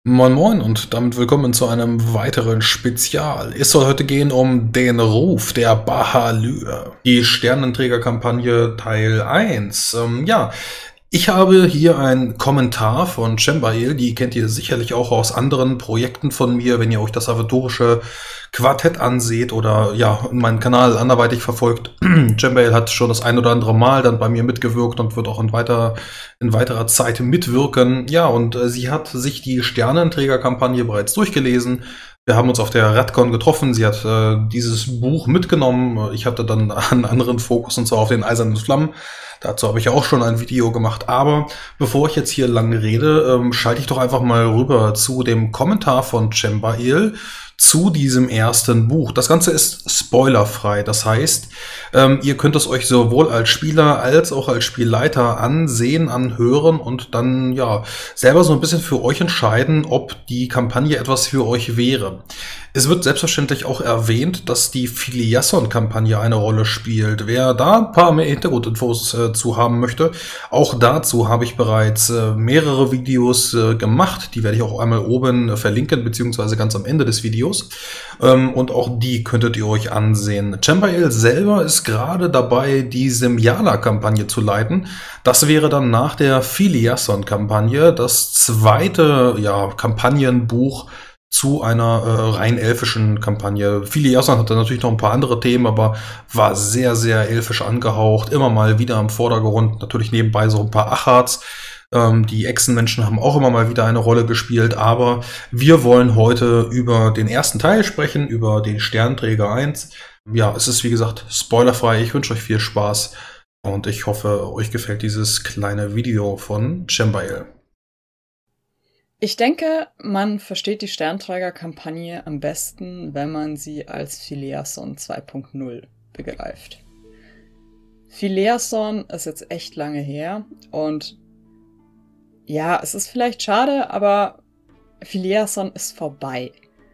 Moin Moin und damit willkommen zu einem weiteren Spezial. Es soll heute gehen um den Ruf der Bahalür. Die Sternenträgerkampagne Teil 1. Ich habe hier einen Kommentar von Cembail, die kennt ihr sicherlich auch aus anderen Projekten von mir, wenn ihr euch das aventurische Quartett anseht oder ja, meinen Kanal anderweitig verfolgt. Cembail hat schon das ein oder andere Mal dann bei mir mitgewirkt und wird auch in weiterer Zeit mitwirken. Ja, und sie hat sich die Sternenträgerkampagne bereits durchgelesen. Wir haben uns auf der Radcon getroffen. Sie hat dieses Buch mitgenommen. Ich hatte dann einen anderen Fokus, und zwar auf den Eisernen Flammen. Dazu habe ich ja auch schon ein Video gemacht. Aber bevor ich jetzt hier lange rede, schalte ich doch einfach mal rüber zu dem Kommentar von Cembail zu diesem ersten Buch. Das Ganze ist spoilerfrei. Das heißt, ihr könnt es euch sowohl als Spieler als auch als Spielleiter ansehen, anhören und dann ja selber so ein bisschen für euch entscheiden, ob die Kampagne etwas für euch wäre. Es wird selbstverständlich auch erwähnt, dass die Filiasson-Kampagne eine Rolle spielt. Wer da ein paar mehr Hintergrundinfos zu haben möchte, auch dazu habe ich bereits mehrere Videos gemacht. Die werde ich auch einmal oben verlinken, beziehungsweise ganz am Ende des Videos. Und auch die könntet ihr euch ansehen. Cembail selber ist gerade dabei, die Semjala-Kampagne zu leiten. Das wäre dann nach der Filiasson-Kampagne das zweite Kampagnenbuch zu einer rein elfischen Kampagne. Filiasson hatte natürlich noch ein paar andere Themen, aber war sehr, sehr elfisch angehaucht. Immer mal wieder im Vordergrund. Natürlich nebenbei so ein paar Achards. Die Echsenmenschen haben auch immer mal wieder eine Rolle gespielt. Aber wir wollen heute über den ersten Teil sprechen, über den Sternträger 1. Ja, es ist wie gesagt spoilerfrei. Ich wünsche euch viel Spaß und ich hoffe, euch gefällt dieses kleine Video von Cembail. Ich denke, man versteht die Sternträger-Kampagne am besten, wenn man sie als Filiasson 2.0 begreift. Filiasson ist jetzt echt lange her und ja, es ist vielleicht schade, aber Filiasson ist vorbei.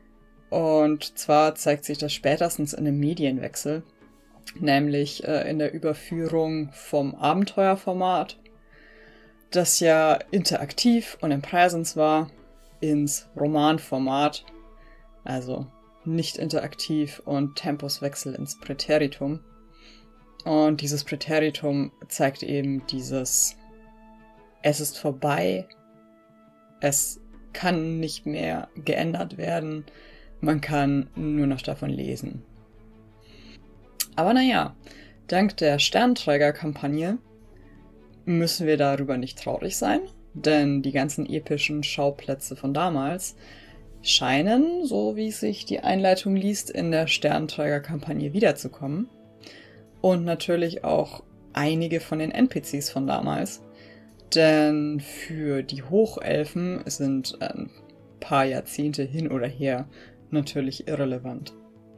Und zwar zeigt sich das spätestens in einem Medienwechsel, nämlich in der Überführung vom Abenteuerformat, das ja interaktiv und im Präsens war, ins Romanformat, also nicht interaktiv und Tempuswechsel ins Präteritum. Und dieses Präteritum zeigt eben dieses: Es ist vorbei, es kann nicht mehr geändert werden, man kann nur noch davon lesen. Aber naja, dank der Sternträger-Kampagne müssen wir darüber nicht traurig sein, denn die ganzen epischen Schauplätze von damals scheinen, so wie sich die Einleitung liest, in der Sternträger-Kampagne wiederzukommen. Und natürlich auch einige von den NPCs von damals, denn für die Hochelfen sind ein paar Jahrzehnte hin oder her natürlich irrelevant.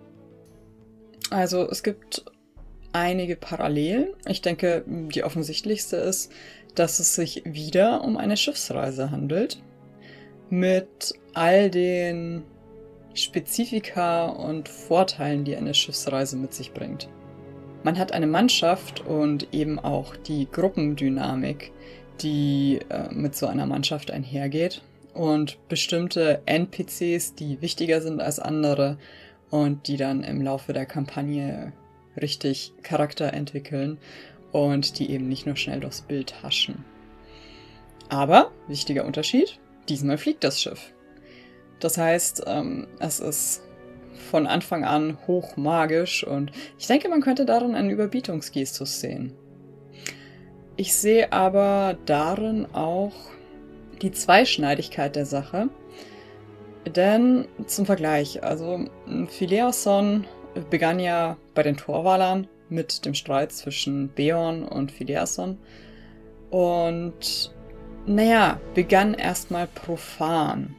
Also es gibt einige Parallelen. Ich denke, die offensichtlichste ist, dass es sich wieder um eine Schiffsreise handelt, mit all den Spezifika und Vorteilen, die eine Schiffsreise mit sich bringt. Man hat eine Mannschaft und eben auch die Gruppendynamik, die mit so einer Mannschaft einhergeht, und bestimmte NPCs, die wichtiger sind als andere und die dann im Laufe der Kampagne richtig Charakter entwickeln und die eben nicht nur schnell durchs Bild haschen. Aber, wichtiger Unterschied, diesmal fliegt das Schiff. Das heißt, es ist von Anfang an hochmagisch und ich denke, man könnte darin einen Überbietungsgestus sehen. Ich sehe aber darin auch die Zweischneidigkeit der Sache, denn zum Vergleich, also Filiasson begann ja bei den Torwalern mit dem Streit zwischen Beorn und Filiasson und naja, begann erstmal profan,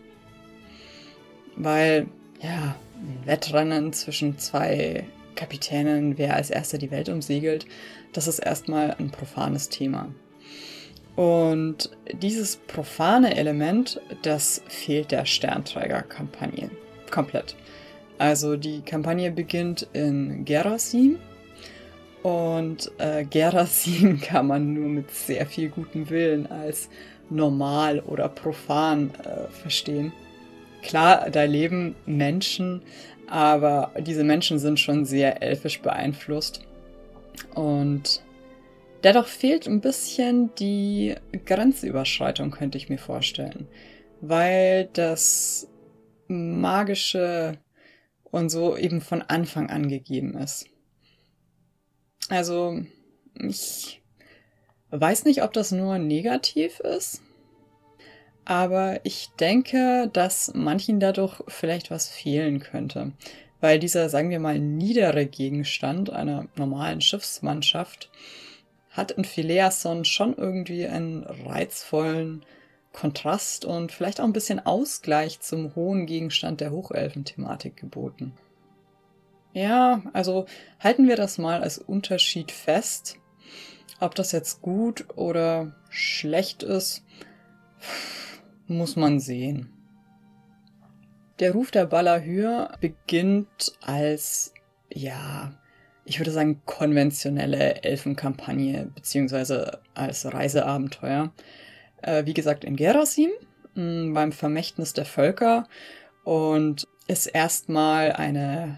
weil ja, ein Wettrennen zwischen zwei Kapitänen, wer als erster die Welt umsegelt, das ist erstmal ein profanes Thema. Und dieses profane Element, das fehlt der Sternträger-Kampagne komplett. Also die Kampagne beginnt in Gerasim und Gerasim kann man nur mit sehr viel gutem Willen als normal oder profan verstehen. Klar, da leben Menschen, aber diese Menschen sind schon sehr elfisch beeinflusst. Und dennoch fehlt ein bisschen die Grenzüberschreitung, könnte ich mir vorstellen. Weil das Magische und so eben von Anfang an gegeben ist. Also, ich weiß nicht, ob das nur negativ ist, aber ich denke, dass manchen dadurch vielleicht was fehlen könnte. Weil dieser, sagen wir mal, niedere Gegenstand einer normalen Schiffsmannschaft hat in Phileason schon irgendwie einen reizvollen Kontrast und vielleicht auch ein bisschen Ausgleich zum hohen Gegenstand der Hochelfen-Thematik geboten. Ja, also halten wir das mal als Unterschied fest. Ob das jetzt gut oder schlecht ist, muss man sehen. Der Ruf der Balahür beginnt als, ja, ich würde sagen, konventionelle Elfenkampagne, beziehungsweise als Reiseabenteuer. Wie gesagt, in Gerasim, beim Vermächtnis der Völker, und ist erstmal ein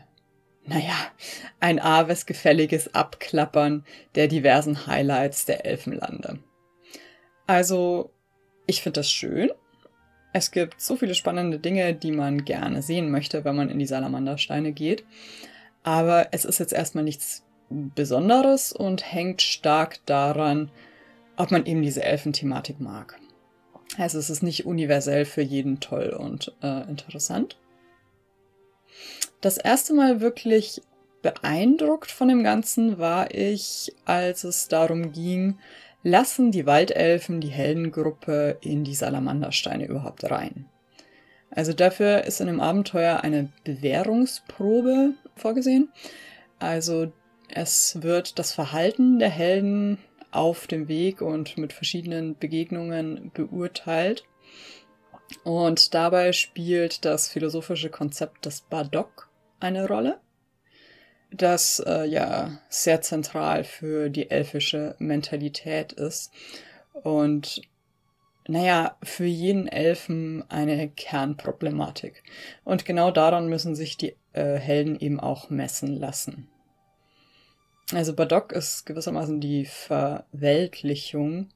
gefälliges Abklappern der diversen Highlights der Elfenlande. Also, ich finde das schön. Es gibt so viele spannende Dinge, die man gerne sehen möchte, wenn man in die Salamandersteine geht. Aber es ist jetzt erstmal nichts Besonderes und hängt stark daran, ob man eben diese Elfenthematik mag. Also es ist nicht universell für jeden toll und interessant. Das erste Mal wirklich beeindruckt von dem Ganzen war ich, als es darum ging, lassen die Waldelfen die Heldengruppe in die Salamandersteine überhaupt rein. Also dafür ist in dem Abenteuer eine Bewährungsprobe vorgesehen. Also es wird das Verhalten der Helden auf dem Weg und mit verschiedenen Begegnungen beurteilt. Und dabei spielt das philosophische Konzept des Badok eine Rolle, das ja sehr zentral für die elfische Mentalität ist und für jeden Elfen eine Kernproblematik. Und genau daran müssen sich die Helden eben auch messen lassen. Also Badok ist gewissermaßen die Verweltlichung,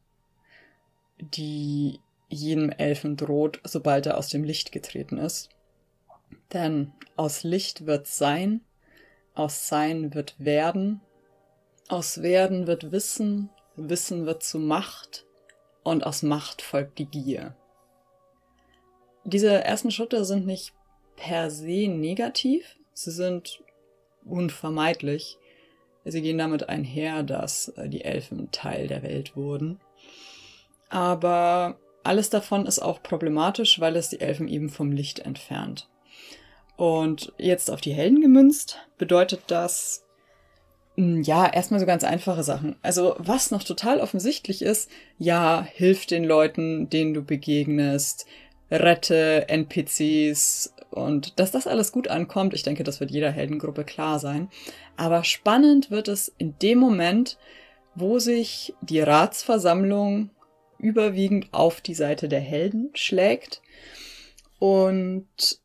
die jedem Elfen droht, sobald er aus dem Licht getreten ist. Denn aus Licht wird Sein, aus Sein wird Werden, aus Werden wird Wissen, Wissen wird zu Macht und aus Macht folgt die Gier. Diese ersten Schritte sind nicht per se negativ, sie sind unvermeidlich. Sie gehen damit einher, dass die Elfen Teil der Welt wurden. Aber alles davon ist auch problematisch, weil es die Elfen eben vom Licht entfernt. Und jetzt auf die Helden gemünzt, bedeutet das, erstmal so ganz einfache Sachen. Also was noch total offensichtlich ist, ja, hilf den Leuten, denen du begegnest, rette NPCs und dass das alles gut ankommt, ich denke, das wird jeder Heldengruppe klar sein. Aber spannend wird es in dem Moment, wo sich die Ratsversammlung überwiegend auf die Seite der Helden schlägt und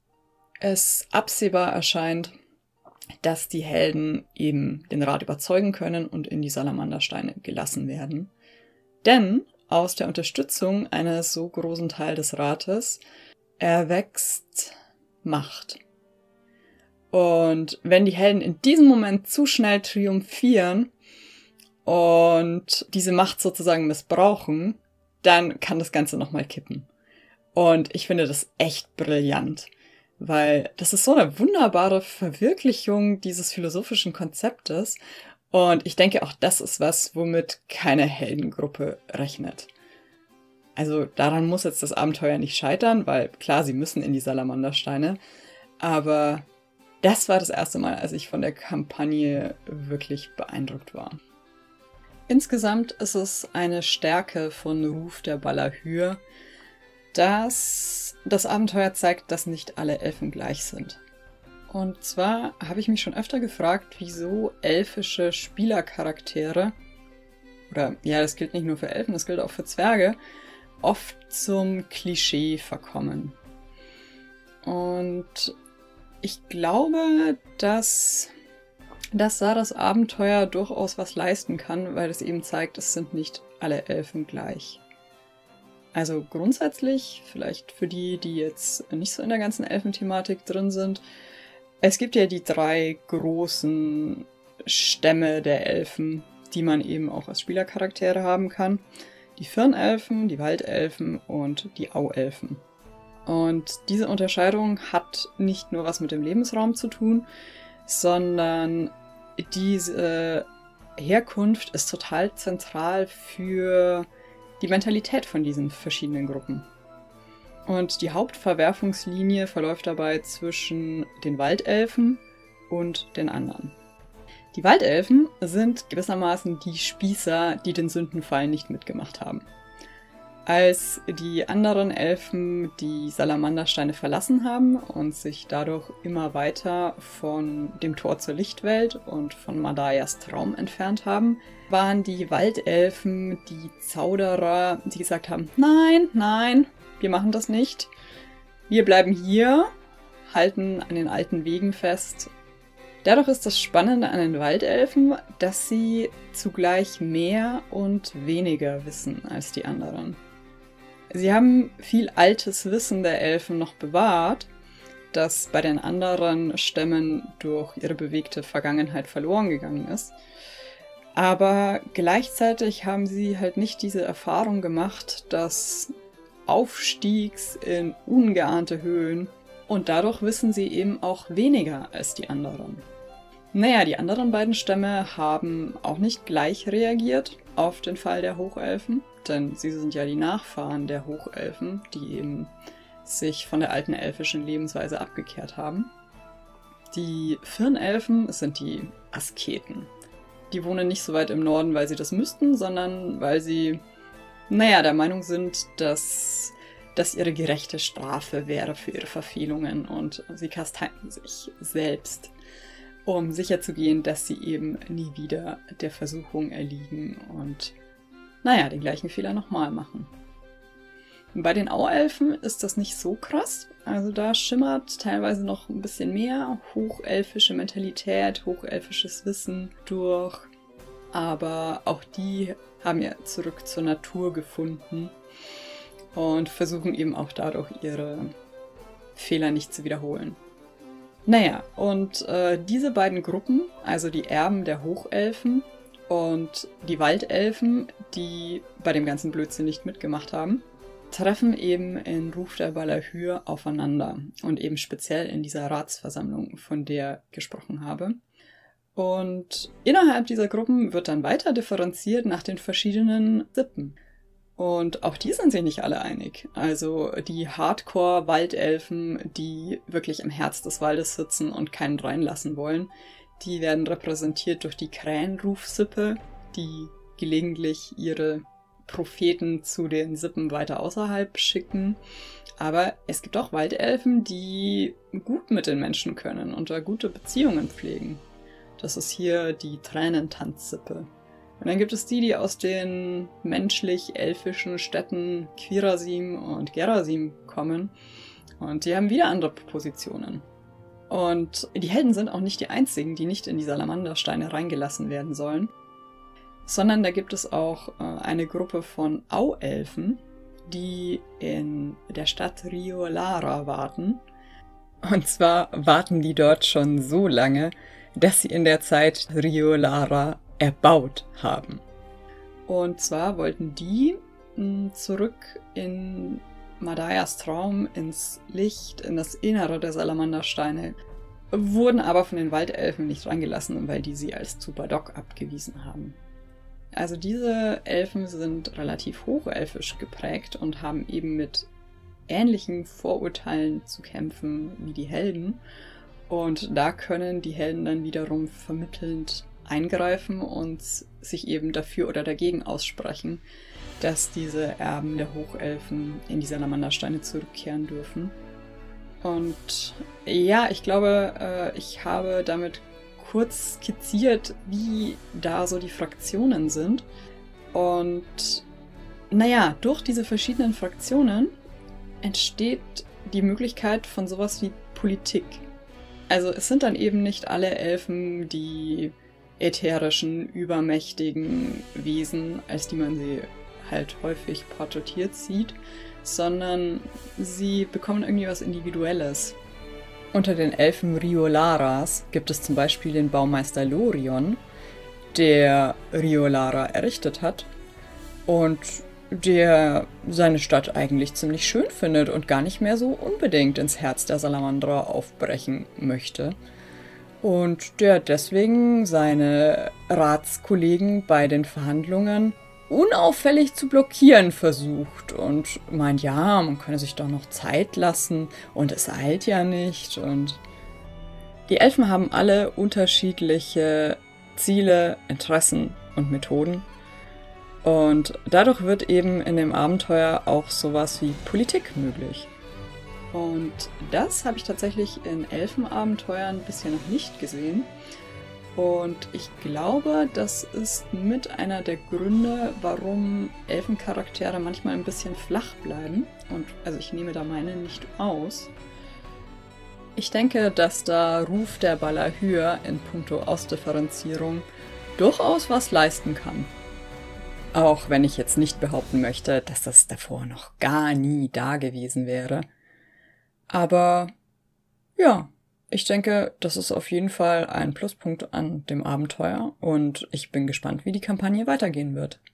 es absehbar erscheint, dass die Helden eben den Rat überzeugen können und in die Salamandersteine gelassen werden. Denn aus der Unterstützung eines so großen Teils des Rates erwächst Macht. Und wenn die Helden in diesem Moment zu schnell triumphieren und diese Macht sozusagen missbrauchen, dann kann das Ganze nochmal kippen. Und ich finde das echt brillant. Weil das ist so eine wunderbare Verwirklichung dieses philosophischen Konzeptes. Und ich denke, auch das ist was, womit keine Heldengruppe rechnet. Also daran muss jetzt das Abenteuer nicht scheitern, weil klar, sie müssen in die Salamandersteine. Aber das war das erste Mal, als ich von der Kampagne wirklich beeindruckt war. Insgesamt ist es eine Stärke von Ruf der Balahür, dass das Abenteuer zeigt, dass nicht alle Elfen gleich sind. Und zwar habe ich mich schon öfter gefragt, wieso elfische Spielercharaktere, oder ja, das gilt nicht nur für Elfen, das gilt auch für Zwerge, oft zum Klischee verkommen. Und ich glaube, dass da das Abenteuer durchaus was leisten kann, weil es eben zeigt, es sind nicht alle Elfen gleich. Also grundsätzlich, vielleicht für die, die jetzt nicht so in der ganzen Elfenthematik drin sind, es gibt ja die 3 großen Stämme der Elfen, die man eben auch als Spielercharaktere haben kann. Die Firnelfen, die Waldelfen und die Auelfen. Und diese Unterscheidung hat nicht nur was mit dem Lebensraum zu tun, sondern diese Herkunft ist total zentral für die Mentalität von diesen verschiedenen Gruppen. Und die Hauptverwerfungslinie verläuft dabei zwischen den Waldelfen und den anderen. Die Waldelfen sind gewissermaßen die Spießer, die den Sündenfall nicht mitgemacht haben. Als die anderen Elfen die Salamandersteine verlassen haben und sich dadurch immer weiter von dem Tor zur Lichtwelt und von Madayas Traum entfernt haben, waren die Waldelfen die Zauderer, die gesagt haben, nein, nein, wir machen das nicht. Wir bleiben hier, halten an den alten Wegen fest. Dadurch ist das Spannende an den Waldelfen, dass sie zugleich mehr und weniger wissen als die anderen. Sie haben viel altes Wissen der Elfen noch bewahrt, das bei den anderen Stämmen durch ihre bewegte Vergangenheit verloren gegangen ist. Aber gleichzeitig haben sie halt nicht diese Erfahrung gemacht, des Aufstiegs in ungeahnte Höhen, und dadurch wissen sie eben auch weniger als die anderen. Naja, die anderen beiden Stämme haben auch nicht gleich reagiert auf den Fall der Hochelfen, denn sie sind ja die Nachfahren der Hochelfen, die eben sich von der alten elfischen Lebensweise abgekehrt haben. Die Firnelfen sind die Asketen. Die wohnen nicht so weit im Norden, weil sie das müssten, sondern weil sie, der Meinung sind, dass das ihre gerechte Strafe wäre für ihre Verfehlungen, und sie kasteien sich selbst, um sicherzugehen, dass sie eben nie wieder der Versuchung erliegen und, den gleichen Fehler nochmal machen. Bei den Auelfen ist das nicht so krass. Also da schimmert teilweise noch ein bisschen mehr hochelfische Mentalität, hochelfisches Wissen durch. Aber auch die haben ja zurück zur Natur gefunden und versuchen eben auch dadurch ihre Fehler nicht zu wiederholen. Und diese beiden Gruppen, also die Erben der Hochelfen und die Waldelfen, die bei dem ganzen Blödsinn nicht mitgemacht haben, treffen eben in Ruf der Balahür aufeinander und eben speziell in dieser Ratsversammlung, von der ich gesprochen habe. Und innerhalb dieser Gruppen wird dann weiter differenziert nach den verschiedenen Sippen. Und auch die sind sich nicht alle einig. Also die Hardcore-Waldelfen, die wirklich im Herz des Waldes sitzen und keinen reinlassen wollen, die werden repräsentiert durch die Krähenruf-Sippe, die gelegentlich ihre Propheten zu den Sippen weiter außerhalb schicken. Aber es gibt auch Waldelfen, die gut mit den Menschen können und da gute Beziehungen pflegen. Das ist hier die Tränentanzsippe. Und dann gibt es die aus den menschlich-elfischen Städten Quirasim und Gerasim kommen. Und die haben wieder andere Positionen. Und die Helden sind auch nicht die einzigen, die nicht in die Salamandersteine reingelassen werden sollen. Sondern da gibt es auch eine Gruppe von Auelfen, die in der Stadt Riolara warten. Und zwar warten die dort schon so lange, dass sie in der Zeit Riolara erbaut haben. Und zwar wollten die zurück in Madayas Traum, ins Licht, in das Innere der Salamandersteine, wurden aber von den Waldelfen nicht reingelassen, weil die sie als zu Badok abgewiesen haben. Also diese Elfen sind relativ hochelfisch geprägt und haben eben mit ähnlichen Vorurteilen zu kämpfen wie die Helden. Und da können die Helden dann wiederum vermittelnd eingreifen und sich eben dafür oder dagegen aussprechen, dass diese Erben der Hochelfen in die Salamandersteine zurückkehren dürfen. Und ja, ich glaube, ich habe damit kurz skizziert, wie da so die Fraktionen sind. Und naja, durch diese verschiedenen Fraktionen entsteht die Möglichkeit von sowas wie Politik. Also es sind dann eben nicht alle Elfen die ätherischen, übermächtigen Wesen, als die man sie halt häufig porträtiert sieht, sondern sie bekommen irgendwie was Individuelles. Unter den Elfen Riolaras gibt es zum Beispiel den Baumeister Lorion, der Riolara errichtet hat und der seine Stadt eigentlich ziemlich schön findet und gar nicht mehr so unbedingt ins Herz der Salamandra aufbrechen möchte. Und der deswegen seine Ratskollegen bei den Verhandlungen unauffällig zu blockieren versucht und meint, ja, man könne sich doch noch Zeit lassen und es eilt ja nicht. Und die Elfen haben alle unterschiedliche Ziele, Interessen und Methoden. Und dadurch wird eben in dem Abenteuer auch sowas wie Politik möglich. Und das habe ich tatsächlich in Elfenabenteuern bisher noch nicht gesehen. Und ich glaube, das ist mit einer der Gründe, warum Elfencharaktere manchmal ein bisschen flach bleiben. Und also ich nehme da meine nicht aus. Ich denke, dass da Ruf der Balahür in puncto Ausdifferenzierung durchaus was leisten kann. Auch wenn ich jetzt nicht behaupten möchte, dass das davor noch gar nie da gewesen wäre. Aber ja, ich denke, das ist auf jeden Fall ein Pluspunkt an dem Abenteuer und ich bin gespannt, wie die Kampagne weitergehen wird.